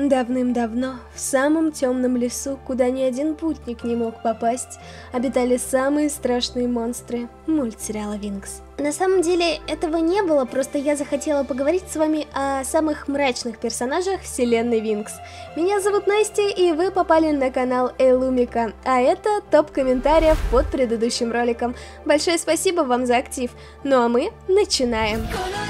Давным-давно, в самом темном лесу, куда ни один путник не мог попасть, обитали самые страшные монстры мультсериала Винкс. На самом деле этого не было, просто я захотела поговорить с вами о самых мрачных персонажах вселенной Винкс. Меня зовут Настя, и вы попали на канал Элумика, а это топ комментариев под предыдущим роликом. Большое спасибо вам за актив, ну а мы начинаем.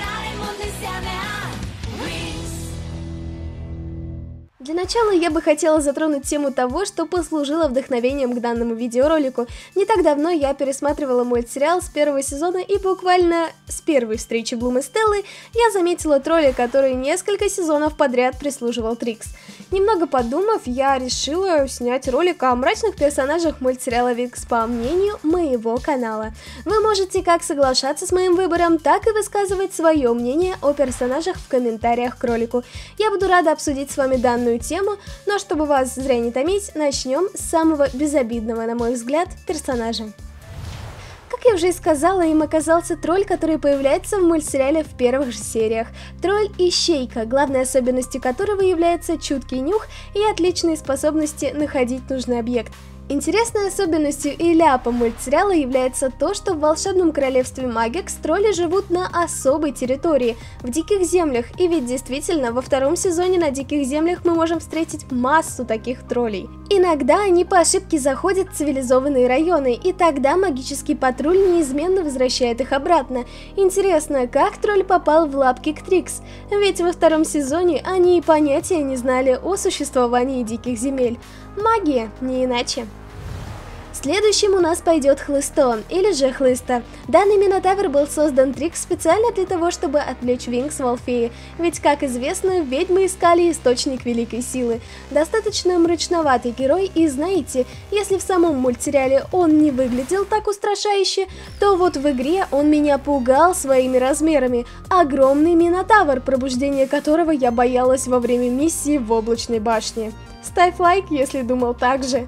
Для начала я бы хотела затронуть тему того, что послужило вдохновением к данному видеоролику. Не так давно я пересматривала мультсериал с первого сезона, и буквально с первой встречи Блум и Стеллы я заметила тролля, который несколько сезонов подряд прислуживал Трикс. Немного подумав, я решила снять ролик о мрачных персонажах мультсериала Винкс по мнению моего канала. Вы можете как соглашаться с моим выбором, так и высказывать свое мнение о персонажах в комментариях к ролику. Я буду рада обсудить с вами данную тему, но чтобы вас зря не томить, начнем с самого безобидного, на мой взгляд, персонажа. Как я уже и сказала, им оказался тролль, который появляется в мультсериале в первых же сериях. Тролль-ищейка, главной особенностью которого является чуткий нюх и отличные способности находить нужный объект. Интересной особенностью и ляпом мультсериала является то, что в волшебном королевстве Магикс тролли живут на особой территории, в диких землях, и ведь действительно во втором сезоне на диких землях мы можем встретить массу таких троллей. Иногда они по ошибке заходят в цивилизованные районы, и тогда магический патруль неизменно возвращает их обратно. Интересно, как тролль попал в лапки к Трикс? Ведь во втором сезоне они и понятия не знали о существовании диких земель. Магия, не иначе. Следующим у нас пойдет Хлыстон, или же Хлыста. Данный Минотавр был создан Трикс специально для того, чтобы отвлечь Винкс в Алфее, ведь, как известно, ведьмы искали источник великой силы. Достаточно мрачноватый герой, и знаете, если в самом мультсериале он не выглядел так устрашающе, то вот в игре он меня пугал своими размерами. Огромный Минотавр, пробуждение которого я боялась во время миссии в Облачной башне. Ставь лайк, если думал так же.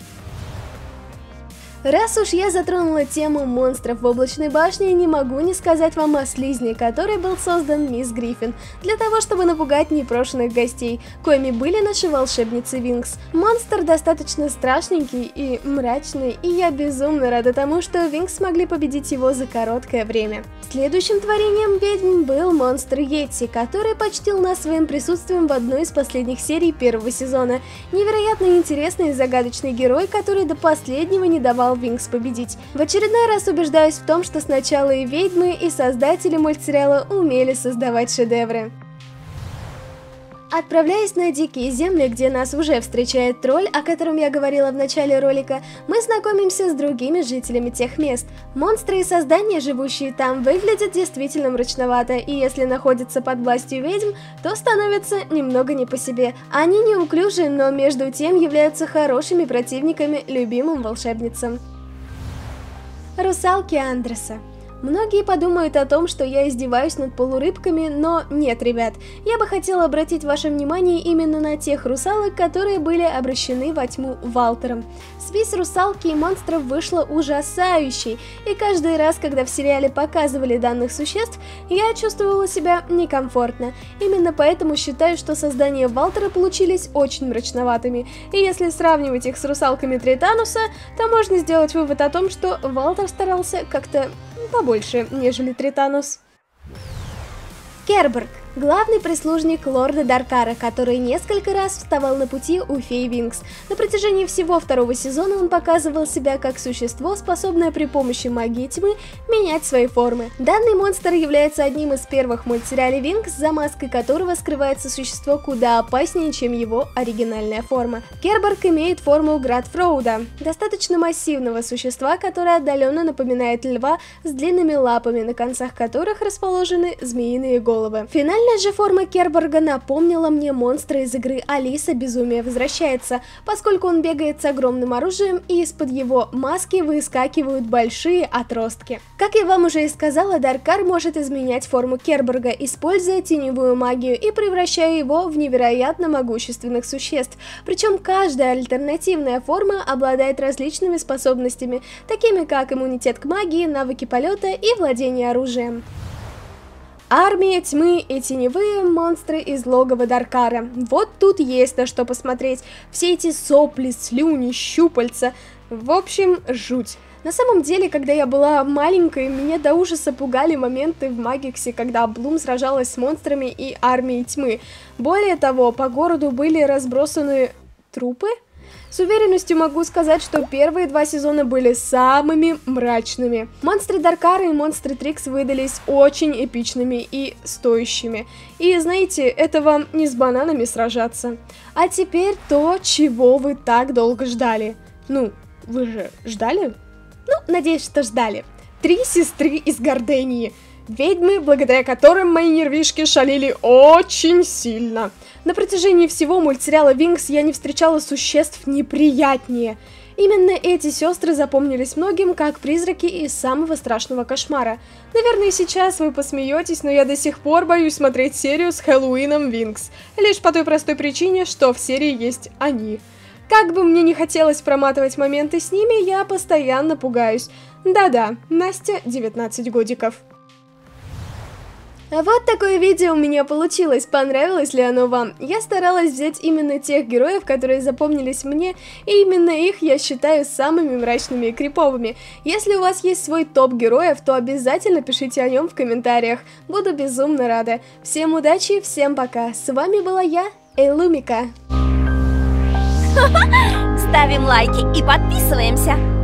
Раз уж я затронула тему монстров в Облачной башне, не могу не сказать вам о слизне, который был создан мисс Гриффин, для того, чтобы напугать непрошенных гостей, коими были наши волшебницы Винкс. Монстр достаточно страшненький и мрачный, и я безумно рада тому, что Винкс смогли победить его за короткое время. Следующим творением ведьм был монстр Йетти, который почтил нас своим присутствием в одной из последних серий первого сезона. Невероятно интересный и загадочный герой, который до последнего не давал Винкс победить. В очередной раз убеждаюсь в том, что сначала и ведьмы, и создатели мультсериала умели создавать шедевры. Отправляясь на дикие земли, где нас уже встречает тролль, о котором я говорила в начале ролика, мы знакомимся с другими жителями тех мест. Монстры и создания, живущие там, выглядят действительно мрачновато, и если находятся под властью ведьм, то становятся немного не по себе. Они неуклюжи, но между тем являются хорошими противниками любимым волшебницам. Русалки Андреса. Многие подумают о том, что я издеваюсь над полурыбками, но нет, ребят, я бы хотела обратить ваше внимание именно на тех русалок, которые были обращены во тьму Валтером. Связь русалки и монстров вышла ужасающей, и каждый раз, когда в сериале показывали данных существ, я чувствовала себя некомфортно. Именно поэтому считаю, что создания Валтера получились очень мрачноватыми, и если сравнивать их с русалками Тритануса, то можно сделать вывод о том, что Валтер старался как-то побольше, нежели Тританус. Керберг. Главный прислужник лорда Даркара, который несколько раз вставал на пути у феи Винкс. На протяжении всего второго сезона он показывал себя как существо, способное при помощи магии тьмы менять свои формы. Данный монстр является одним из первых в мультсериале Винкс, за маской которого скрывается существо куда опаснее, чем его оригинальная форма. Керберг имеет форму Градфроуда, достаточно массивного существа, которое отдаленно напоминает льва с длинными лапами, на концах которых расположены змеиные головы. Финальная же форма Керберга напомнила мне монстра из игры Алиса Безумие возвращается, поскольку он бегает с огромным оружием, и из-под его маски выскакивают большие отростки. Как я вам уже и сказала, Даркар может изменять форму Керберга, используя теневую магию и превращая его в невероятно могущественных существ. Причем каждая альтернативная форма обладает различными способностями, такими как иммунитет к магии, навыки полета и владение оружием. Армия тьмы и теневые монстры из логова Даркара. Вот тут есть на что посмотреть. Все эти сопли, слюни, щупальца. В общем, жуть. На самом деле, когда я была маленькой, меня до ужаса пугали моменты в Магиксе, когда Блум сражалась с монстрами и армией тьмы. Более того, по городу были разбросаны трупы. С уверенностью могу сказать, что первые 2 сезона были самыми мрачными. Монстры Даркара и монстры Трикс выдались очень эпичными и стоящими. И знаете, это вам не с бананами сражаться. А теперь то, чего вы так долго ждали. Ну, вы же ждали? Ну, надеюсь, что ждали. 3 сестры из Гордении. Ведьмы, благодаря которым мои нервишки шалили очень сильно. На протяжении всего мультсериала Винкс я не встречала существ неприятнее. Именно эти сестры запомнились многим как призраки из самого страшного кошмара. Наверное, сейчас вы посмеетесь, но я до сих пор боюсь смотреть серию с Хэллоуином Винкс. Лишь по той простой причине, что в серии есть они. Как бы мне не хотелось проматывать моменты с ними, я постоянно пугаюсь. Да-да, Настя 19 годиков. Вот такое видео у меня получилось, понравилось ли оно вам? Я старалась взять именно тех героев, которые запомнились мне, и именно их я считаю самыми мрачными и криповыми. Если у вас есть свой топ героев, то обязательно пишите о нем в комментариях, буду безумно рада. Всем удачи, всем пока, с вами была я, Элумика. Ставим лайки и подписываемся.